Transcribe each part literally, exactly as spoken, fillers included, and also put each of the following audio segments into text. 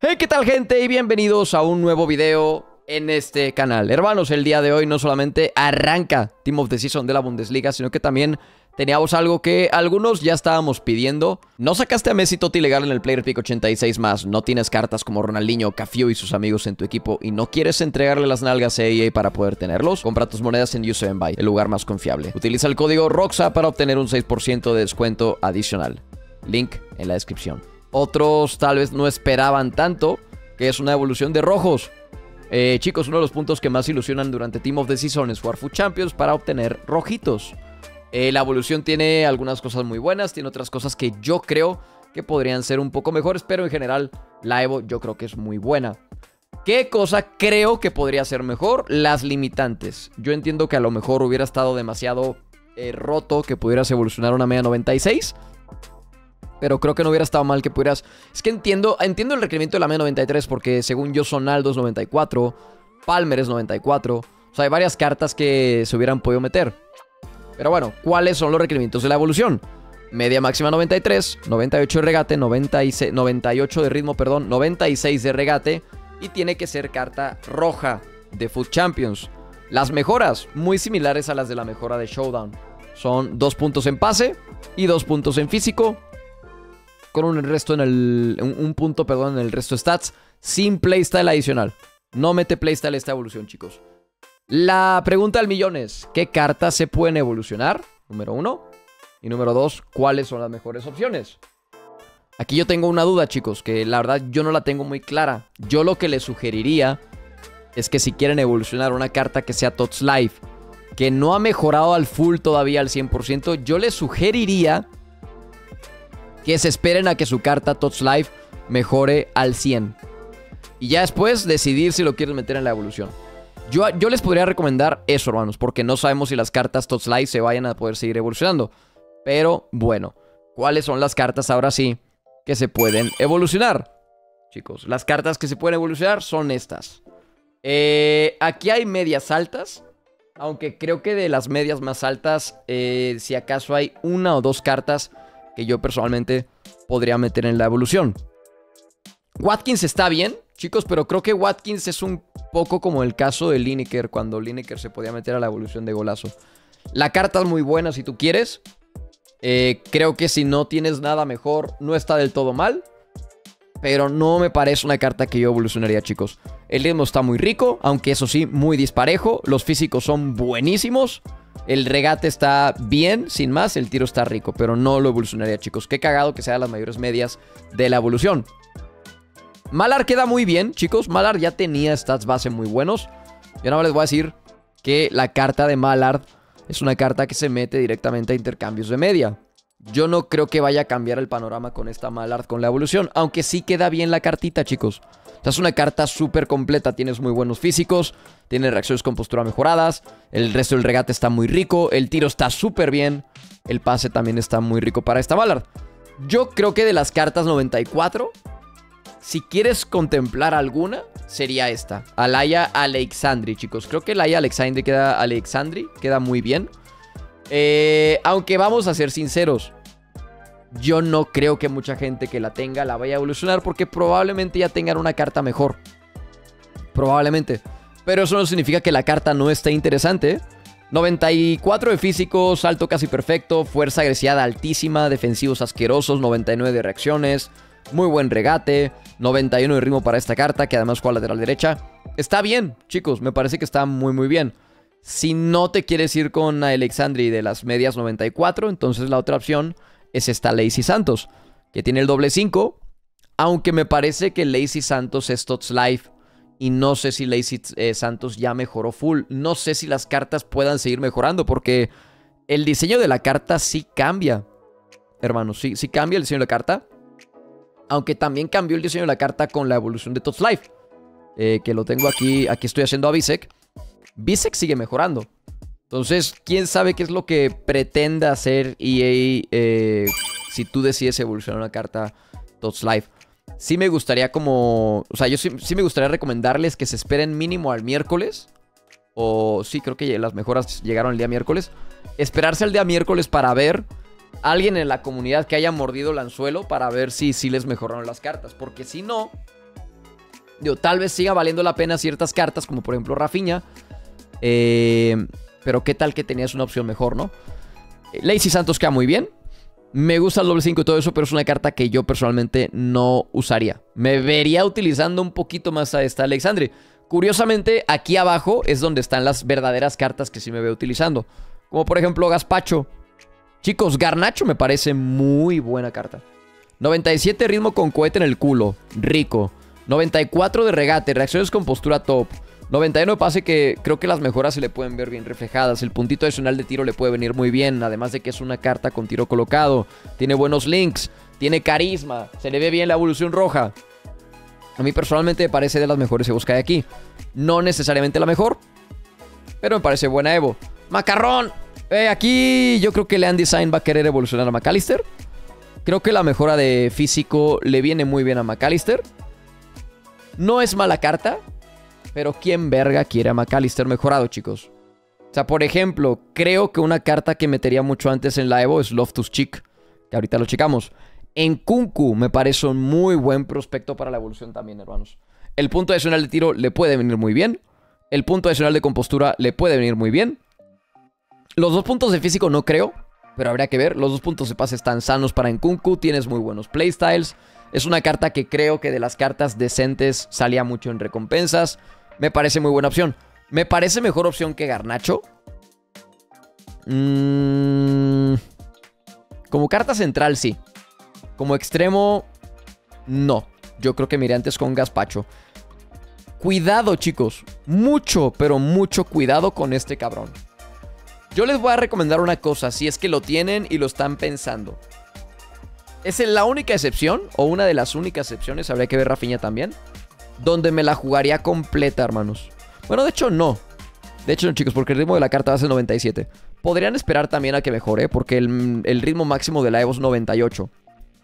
Hey, ¿qué tal, gente? Y bienvenidos a un nuevo video en este canal. Hermanos, el día de hoy no solamente arranca Team of the Season de la Bundesliga, sino que también teníamos algo que algunos ya estábamos pidiendo. No sacaste a Messi Totti legal en el Player Pick ochenta y seis más, no tienes cartas como Ronaldinho, Cafiu y sus amigos en tu equipo y no quieres entregarle las nalgas a E A para poder tenerlos. Compra tus monedas en U seven Buy, el lugar más confiable. Utiliza el código ROXA para obtener un seis por ciento de descuento adicional. Link en la descripción. Otros tal vez no esperaban tanto, que es una evolución de rojos. Eh, chicos, uno de los puntos que más ilusionan durante Team of the Season es jugar Food Champions para obtener rojitos. Eh, la evolución tiene algunas cosas muy buenas, tiene otras cosas que yo creo que podrían ser un poco mejores, pero en general la Evo yo creo que es muy buena. ¿Qué cosa creo que podría ser mejor? Las limitantes. Yo entiendo que a lo mejor hubiera estado demasiado eh, roto que pudieras evolucionar una media noventa y seis. Pero creo que no hubiera estado mal que pudieras... Es que entiendo, entiendo el requerimiento de la media noventa y tres porque según yo Sonaldo es noventa y cuatro, Palmer es noventa y cuatro. O sea, hay varias cartas que se hubieran podido meter. Pero bueno, ¿cuáles son los requerimientos de la evolución? Media máxima noventa y tres, noventa y ocho de regate, noventa y seis, noventa y ocho de ritmo, perdón, noventa y seis de regate. Y tiene que ser carta roja de Food Champions. Las mejoras, muy similares a las de la mejora de Showdown. Son dos puntos en pase y dos puntos en físico. Con un resto en el... Un, un punto, perdón, en el resto de stats. Sin playstyle adicional. No mete playstyle esta evolución, chicos. La pregunta del millón es: ¿qué cartas se pueden evolucionar? Número uno. Y número dos, ¿cuáles son las mejores opciones? Aquí yo tengo una duda, chicos, que la verdad yo no la tengo muy clara. Yo lo que les sugeriría es que si quieren evolucionar una carta que sea Tots Life, que no ha mejorado al full todavía al cien por ciento, yo les sugeriría que se esperen a que su carta Tots Life mejore al cien. Y ya después decidir si lo quieren meter en la evolución. Yo, yo les podría recomendar eso, hermanos, porque no sabemos si las cartas Tots Life se vayan a poder seguir evolucionando. Pero bueno, ¿cuáles son las cartas ahora sí que se pueden evolucionar? Chicos, las cartas que se pueden evolucionar son estas. Eh, aquí hay medias altas. Aunque creo que de las medias más altas, eh, si acaso hay una o dos cartas que yo personalmente podría meter en la evolución. Watkins está bien, chicos, pero creo que Watkins es un poco como el caso de Lineker, cuando Lineker se podía meter a la evolución de golazo. La carta es muy buena si tú quieres. Eh, creo que si no tienes nada mejor, no está del todo mal. Pero no me parece una carta que yo evolucionaría, chicos. El ritmo está muy rico, aunque eso sí, muy disparejo. Los físicos son buenísimos. El regate está bien, sin más. El tiro está rico, pero no lo evolucionaría, chicos. Qué cagado que sea las mayores medias de la evolución. Malar queda muy bien, chicos. Malar ya tenía stats base muy buenos. Yo nada más les voy a decir que la carta de Malar es una carta que se mete directamente a intercambios de media. Yo no creo que vaya a cambiar el panorama con esta Malar con la evolución. Aunque sí queda bien la cartita, chicos. O sea, es una carta súper completa. Tienes muy buenos físicos. Tiene reacciones con postura mejoradas. El resto del regate está muy rico. El tiro está súper bien. El pase también está muy rico para esta Malar. Yo creo que de las cartas noventa y cuatro, si quieres contemplar alguna, sería esta. Alaya Alexandri, chicos. Creo que Alaya Alexandri queda, Alexandri queda muy bien. Eh, aunque vamos a ser sinceros, yo no creo que mucha gente que la tenga la vaya a evolucionar, porque probablemente ya tengan una carta mejor. Probablemente. Pero eso no significa que la carta no esté interesante. noventa y cuatro de físico, salto casi perfecto, fuerza agresiva altísima, defensivos asquerosos, noventa y nueve de reacciones, muy buen regate, noventa y uno de ritmo para esta carta, que además juega lateral derecha. Está bien, chicos, me parece que está muy muy bien. Si no te quieres ir con Alexandri de las medias noventa y cuatro, entonces la otra opción es esta Lazy Santos, que tiene el doble cinco. Aunque me parece que Lazy Santos es Tots Life y no sé si Lazy eh, Santos ya mejoró full. No sé si las cartas puedan seguir mejorando, porque el diseño de la carta sí cambia. Hermanos, sí, sí cambia el diseño de la carta. Aunque también cambió el diseño de la carta con la evolución de Tots Life. Eh, que lo tengo aquí, aquí estoy haciendo a Bisek. Bisek sigue mejorando. Entonces, quién sabe qué es lo que pretenda hacer E A eh, si tú decides evolucionar una carta Tots Life. Sí me gustaría como... O sea, yo sí, sí me gustaría recomendarles que se esperen mínimo al miércoles. O sí, creo que las mejoras llegaron el día miércoles. Esperarse al día miércoles para ver a alguien en la comunidad que haya mordido el anzuelo, para ver si, si les mejoraron las cartas. Porque si no, Digo, tal vez siga valiendo la pena ciertas cartas, como por ejemplo Rafinha. Eh, pero qué tal que tenías una opción mejor, ¿no? Lazy Santos queda muy bien. Me gusta el doble cinco y todo eso, pero es una carta que yo personalmente no usaría. Me vería utilizando un poquito más a esta Alexandre. Curiosamente, aquí abajo es donde están las verdaderas cartas que sí me veo utilizando. Como por ejemplo Gazpacho. Chicos, Garnacho me parece muy buena carta. noventa y siete ritmo con cohete en el culo. Rico. noventa y cuatro de regate. Reacciones con postura top. noventa y uno de pase, que creo que las mejoras se le pueden ver bien reflejadas. El puntito adicional de tiro le puede venir muy bien. Además de que es una carta con tiro colocado. Tiene buenos links. Tiene carisma. Se le ve bien la evolución roja. A mí personalmente me parece de las mejores Evos que hay aquí. No necesariamente la mejor, pero me parece buena Evo. Macarrón. Eh, aquí yo creo que Leand Design va a querer evolucionar a McAllister. Creo que la mejora de físico le viene muy bien a McAllister. No es mala carta, pero ¿quién verga quiere a McAllister mejorado, chicos? O sea, por ejemplo, creo que una carta que metería mucho antes en la Evo es Loftus-Cheek, que ahorita lo checamos. En Nkunku me parece un muy buen prospecto para la evolución también, hermanos. El punto adicional de tiro le puede venir muy bien. El punto adicional de compostura le puede venir muy bien. Los dos puntos de físico no creo, pero habría que ver. Los dos puntos de pase están sanos para Nkunku. Tienes muy buenos playstyles. Es una carta que creo que de las cartas decentes salía mucho en recompensas. Me parece muy buena opción. Me parece mejor opción que Garnacho. Mm, como carta central, sí. Como extremo, no. Yo creo que miré antes con Gazpacho. Cuidado, chicos. Mucho, pero mucho cuidado con este cabrón. Yo les voy a recomendar una cosa, si es que lo tienen y lo están pensando. Es la única excepción, o una de las únicas excepciones, habría que ver Rafinha también, donde me la jugaría completa, hermanos. Bueno, de hecho, no. De hecho, no, chicos, porque el ritmo de la carta va a ser noventa y siete. Podrían esperar también a que mejore, porque el, el ritmo máximo de la Evo es noventa y ocho.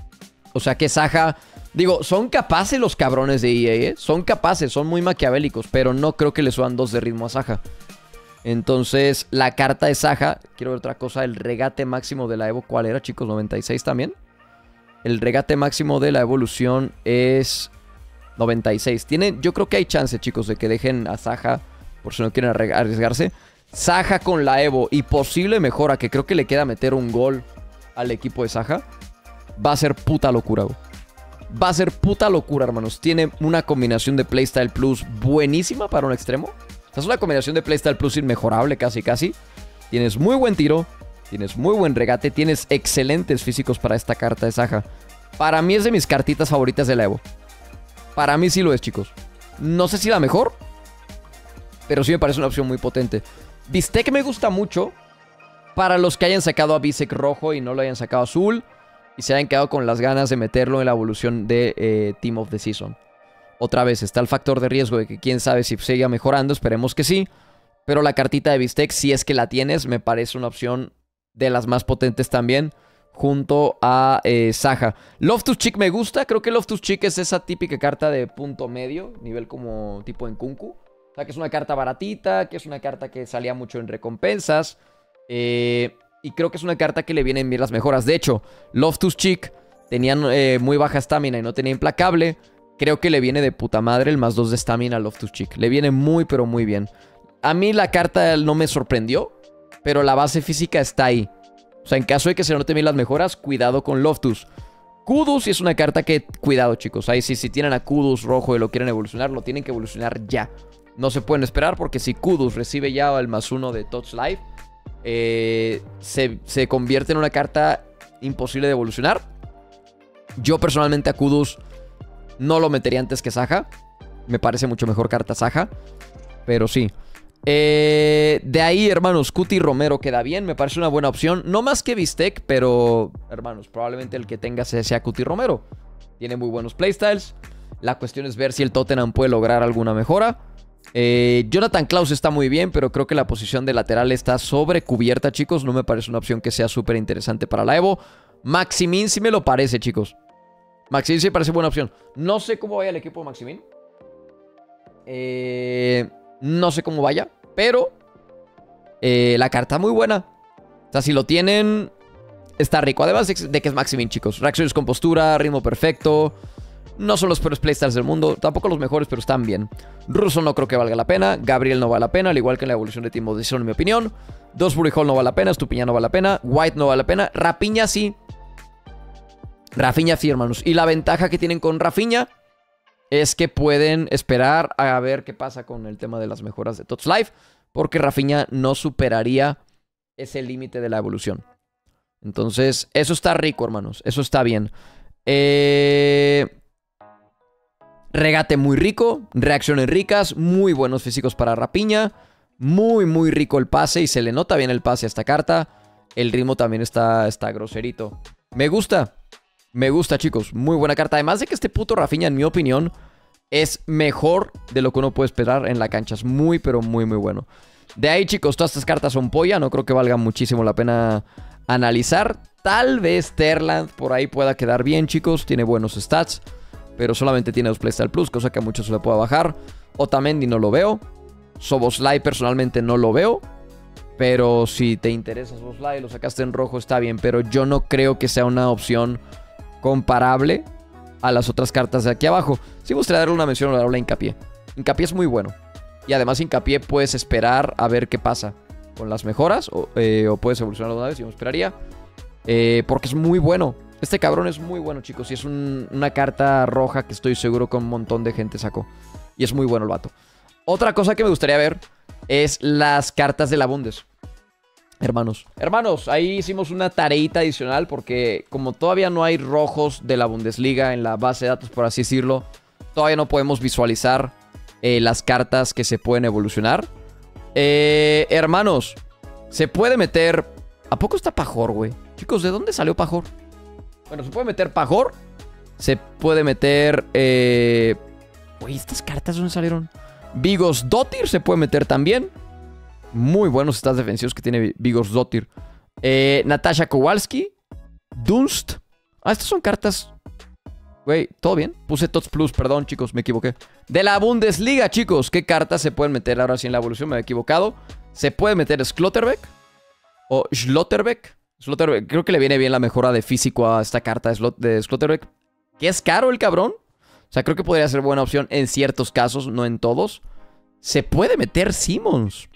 O sea que Saja... Digo, son capaces los cabrones de E A, ¿eh? Son capaces, son muy maquiavélicos, pero no creo que le suban dos de ritmo a Saja. Entonces, la carta de Saja... Quiero ver otra cosa, el regate máximo de la Evo, ¿cuál era, chicos? ¿noventa y seis también? El regate máximo de la evolución es noventa y seis. Tienen, yo creo que hay chance, chicos, de que dejen a Saja, por si no quieren arriesgarse. Saja con la Evo y posible mejora, que creo que le queda meter un gol al equipo de Saja. Va a ser puta locura, güey. Va a ser puta locura, hermanos. Tiene una combinación de Playstyle Plus buenísima para un extremo. O sea, es una combinación de Playstyle Plus inmejorable, casi, casi. Tienes muy buen tiro. Tienes muy buen regate. Tienes excelentes físicos para esta carta de Saja. Para mí es de mis cartitas favoritas de la Evo. Para mí sí lo es, chicos. No sé si la mejor, pero sí me parece una opción muy potente. Bistec me gusta mucho para los que hayan sacado a Bisec rojo y no lo hayan sacado azul, y se hayan quedado con las ganas de meterlo en la evolución de eh, Team of the Season. Otra vez está el factor de riesgo de que quién sabe si siga mejorando. Esperemos que sí. Pero la cartita de Bistec, si es que la tienes, me parece una opción de las más potentes también, junto a eh, Saja. Loftus-Cheek me gusta. Creo que Loftus-Cheek es esa típica carta de punto medio, nivel como tipo en Nkunku. O sea, que es una carta baratita, que es una carta que salía mucho en recompensas. Eh, y creo que es una carta que le vienen bien las mejoras. De hecho, Loftus-Cheek tenían eh, muy baja estamina y no tenía implacable. Creo que le viene de puta madre el más dos de estamina a Loftus-Cheek. Le viene muy, pero muy bien. A mí la carta no me sorprendió, pero la base física está ahí. O sea, en caso de que se noten bien las mejoras, cuidado con Loftus. Kudus sí es una carta que... Cuidado, chicos. Ahí sí, si tienen a Kudus rojo y lo quieren evolucionar, lo tienen que evolucionar ya. No se pueden esperar, porque si Kudus recibe ya el más uno de Touch Life, eh, se, se convierte en una carta imposible de evolucionar. Yo personalmente a Kudus no lo metería antes que Saja. Me parece mucho mejor carta Saja, pero sí. Eh, de ahí, hermanos, Cuti Romero queda bien. Me parece una buena opción. No más que Bistec, pero, hermanos, probablemente el que tenga sea Cuti Romero. Tiene muy buenos playstyles. La cuestión es ver si el Tottenham puede lograr alguna mejora. eh, Jonathan Klaus está muy bien, pero creo que la posición de lateral está sobrecubierta, chicos. No me parece una opción que sea súper interesante para la Evo. Maximin sí me lo parece, chicos. Maximin sí me parece buena opción. No sé cómo vaya el equipo de Maximin. Eh... No sé cómo vaya, pero eh, la carta muy buena. O sea, si lo tienen, está rico. Además de que es Maximin, chicos. Reacciones con postura, ritmo perfecto. No son los peores playstyles del mundo, tampoco los mejores, pero están bien. Russo no creo que valga la pena, Gabriel no vale la pena, al igual que en la evolución de Team of Decision, en mi opinión. Dos Booty Hall no vale la pena, Estupiñán no vale la pena, White no vale la pena, Rafinha sí. Rafinha sí, hermanos. Y la ventaja que tienen con Rafinha es que pueden esperar a ver qué pasa con el tema de las mejoras de Tots Life, porque Rafinha no superaría ese límite de la evolución. Entonces, eso está rico, hermanos. Eso está bien. Eh... Regate muy rico, reacciones ricas, muy buenos físicos para Rafinha, muy muy rico el pase y se le nota bien el pase a esta carta. El ritmo también está, está groserito. Me gusta, me gusta, chicos, muy buena carta. Además de que este puto Rafinha, en mi opinión, es mejor de lo que uno puede esperar en la cancha. Es muy pero muy muy bueno. De ahí, chicos, todas estas cartas son polla, no creo que valga muchísimo la pena analizar. Tal vez Terland por ahí pueda quedar bien, chicos, tiene buenos stats, pero solamente tiene dos Playstyle Plus, cosa que a muchos se le pueda bajar. Otamendi no lo veo. Szoboszlai personalmente no lo veo. Pero si te interesa Szoboszlai, lo sacaste en rojo, está bien. Pero yo no creo que sea una opción comparable a las otras cartas de aquí abajo. Sí me gustaría darle una mención a la Hincapié. Hincapié es muy bueno. Y además Hincapié puedes esperar a ver qué pasa con las mejoras. O, eh, o puedes evolucionarlo una vez, yo me esperaría. Eh, porque es muy bueno. Este cabrón es muy bueno, chicos. Y es un, una carta roja que estoy seguro que un montón de gente sacó. Y es muy bueno el vato. Otra cosa que me gustaría ver es las cartas de la Bundes. Hermanos. Hermanos, ahí hicimos una tareita adicional porque como todavía no hay rojos de la Bundesliga en la base de datos, por así decirlo, todavía no podemos visualizar eh, las cartas que se pueden evolucionar. Eh, hermanos, se puede meter... ¿A poco está Pajor, güey? Chicos, ¿de dónde salió Pajor? Bueno, se puede meter Pajor. Se puede meter... Eh... Uy, ¿estas cartas dónde salieron? Vigosdóttir se puede meter también. Muy buenos stats defensivos que tiene Vigosdóttir. Eh, Natasha Kowalski. Dunst. Ah, estas son cartas... Güey, ¿todo bien? Puse Tots Plus, perdón, chicos, me equivoqué. De la Bundesliga, chicos. ¿Qué cartas se pueden meter ahora sí en la evolución? Me he equivocado. Se puede meter Schlotterbeck. O Schlotterbeck. Schlotterbeck, creo que le viene bien la mejora de físico a esta carta de Schlotterbeck. Que es caro el cabrón. O sea, creo que podría ser buena opción en ciertos casos, no en todos. Se puede meter Simmons.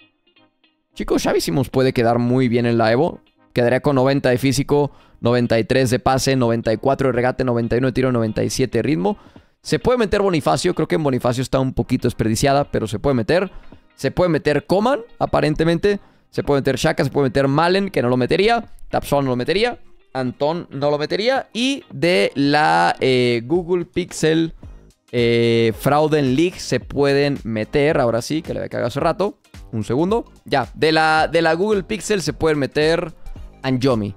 Chicos, Xavi Simmons puede quedar muy bien en la Evo. Quedaría con noventa de físico, noventa y tres de pase, noventa y cuatro de regate, noventa y uno de tiro, noventa y siete de ritmo. Se puede meter Bonifacio. Creo que en Bonifacio está un poquito desperdiciada, pero se puede meter. Se puede meter Coman, aparentemente. Se puede meter Xhaka, se puede meter Malen, que no lo metería. Tapson no lo metería. Antón no lo metería. Y de la eh, Google Pixel eh, Frauden League se pueden meter. Ahora sí, que le había cagado hace rato. Un segundo. Ya, de la, de la Google Pixel se pueden meter Anjomi,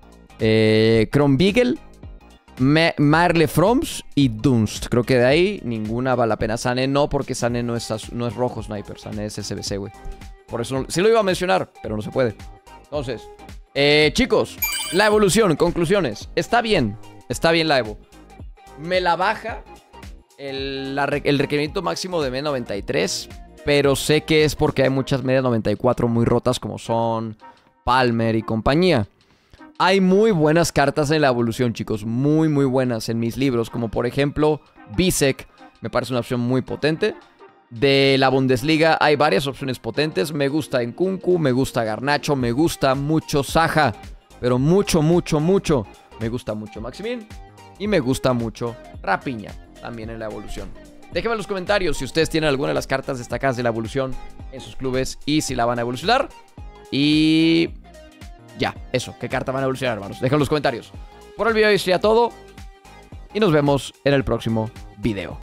eh, Kronbeagle, Marle Froms y Dunst. Creo que de ahí ninguna vale la pena. Sané no, porque Sané no es, no es rojo sniper. Sané es S B C, güey. Por eso no, sí lo iba a mencionar, pero no se puede. Entonces, eh, chicos, la evolución, conclusiones. Está bien, está bien la Evo. Me la baja el, la, el requerimiento máximo de M noventa y tres, pero sé que es porque hay muchas medias noventa y cuatro muy rotas como son Palmer y compañía. Hay muy buenas cartas en la evolución, chicos. Muy, muy buenas en mis libros. Como por ejemplo, Bisek. Me parece una opción muy potente. De la Bundesliga hay varias opciones potentes. Me gusta Nkunku, me gusta Garnacho, me gusta mucho Saha. Pero mucho, mucho, mucho. Me gusta mucho Maximin. Y me gusta mucho Rafinha. También en la evolución. Déjenme en los comentarios si ustedes tienen alguna de las cartas destacadas de la evolución en sus clubes y si la van a evolucionar. Y... ya, eso. ¿Qué carta van a evolucionar, hermanos? Déjenme en los comentarios. Por el video hoy sería todo. Y nos vemos en el próximo video.